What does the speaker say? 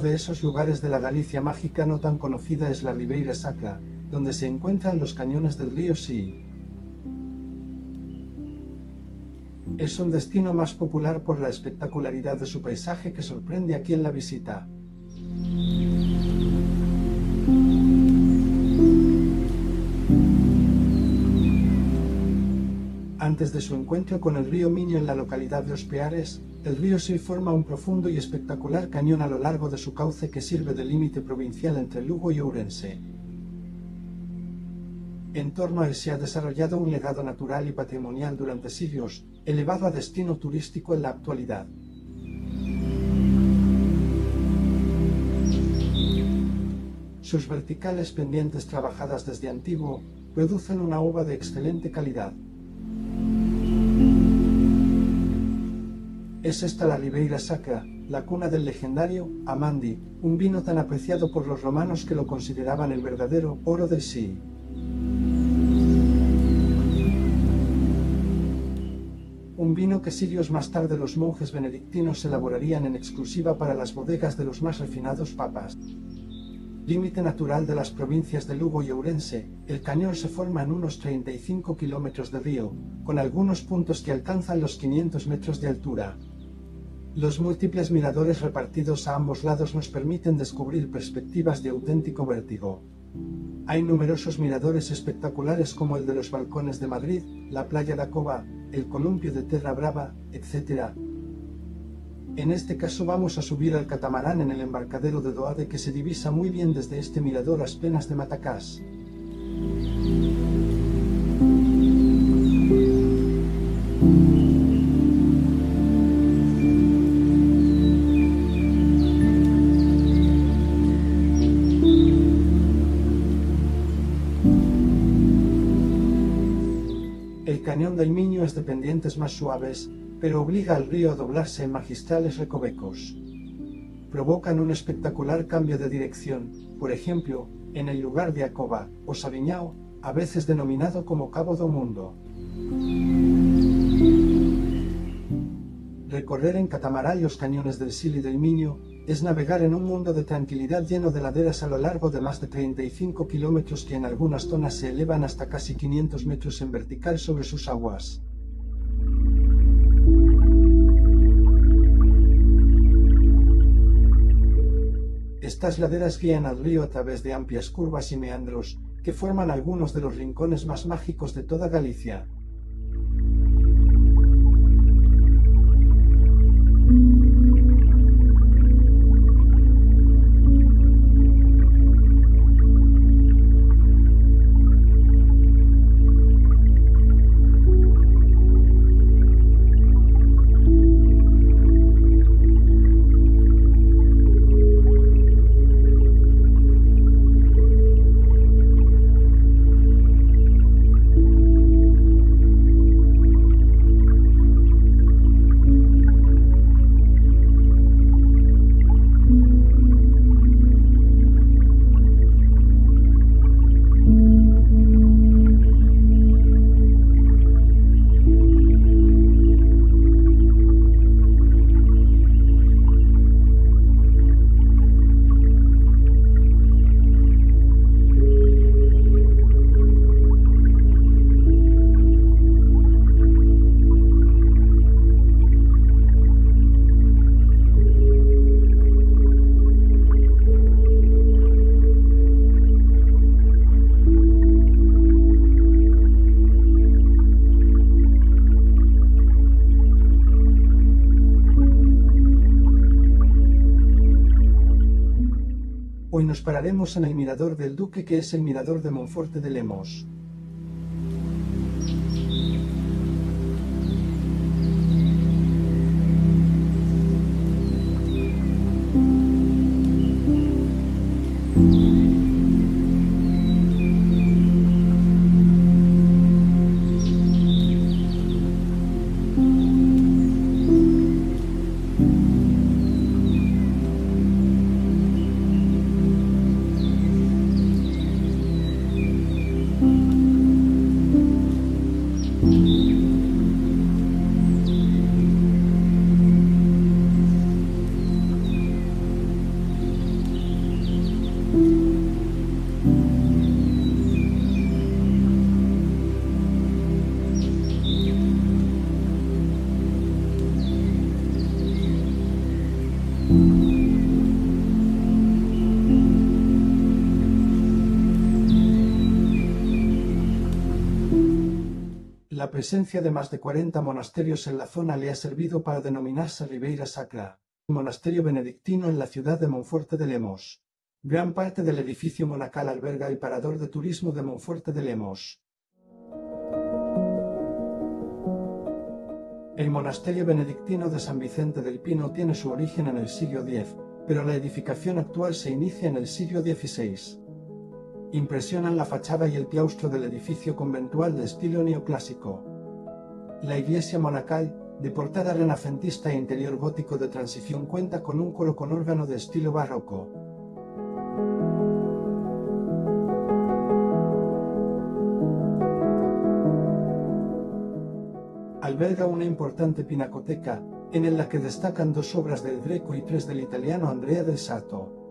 de esos lugares de la Galicia mágica no tan conocida es la Ribeira Sacra, donde se encuentran los cañones del río Sil. Es un destino más popular por la espectacularidad de su paisaje que sorprende a quien la visita. Antes de su encuentro con el río Miño en la localidad de Os Peares, el río Sil forma un profundo y espectacular cañón a lo largo de su cauce que sirve de límite provincial entre Lugo y Ourense. En torno a él se ha desarrollado un legado natural y patrimonial durante siglos, elevado a destino turístico en la actualidad. Sus verticales pendientes trabajadas desde antiguo producen una uva de excelente calidad. Es esta la Ribeira Sacra, la cuna del legendario Amandi, un vino tan apreciado por los romanos que lo consideraban el verdadero oro del Sil. Un vino que siglos más tarde los monjes benedictinos elaborarían en exclusiva para las bodegas de los más refinados papas. Límite natural de las provincias de Lugo y Ourense, el cañón se forma en unos 35 kilómetros de río, con algunos puntos que alcanzan los 500 metros de altura. Los múltiples miradores repartidos a ambos lados nos permiten descubrir perspectivas de auténtico vértigo. Hay numerosos miradores espectaculares como el de los balcones de Madrid, la playa de Cova, el columpio de Terra Brava, etc. En este caso vamos a subir al catamarán en el embarcadero de Doade que se divisa muy bien desde este mirador a Penas de Matacás. El cañón del Miño es de pendientes más suaves, pero obliga al río a doblarse en magistrales recovecos. Provocan un espectacular cambio de dirección, por ejemplo, en el lugar de Acova, o Sabiñao, a veces denominado como Cabo do Mundo. Recorrer en catamarán los cañones del Sil y del Miño es navegar en un mundo de tranquilidad lleno de laderas a lo largo de más de 35 kilómetros que en algunas zonas se elevan hasta casi 500 metros en vertical sobre sus aguas. Estas laderas guían al río a través de amplias curvas y meandros, que forman algunos de los rincones más mágicos de toda Galicia. Hoy nos pararemos en el Mirador del Duque, que es el mirador de Monforte de Lemos. La presencia de más de 40 monasterios en la zona le ha servido para denominarse Ribeira Sacra, monasterio benedictino en la ciudad de Monforte de Lemos. Gran parte del edificio monacal alberga el parador de turismo de Monforte de Lemos. El monasterio benedictino de San Vicente del Pino tiene su origen en el siglo X, pero la edificación actual se inicia en el siglo XVI. Impresionan la fachada y el claustro del edificio conventual de estilo neoclásico. La iglesia monacal, de portada renacentista e interior gótico de transición, cuenta con un coro con órgano de estilo barroco. Alberga una importante pinacoteca, en la que destacan 2 obras del Greco y 3 del italiano Andrea del Sarto.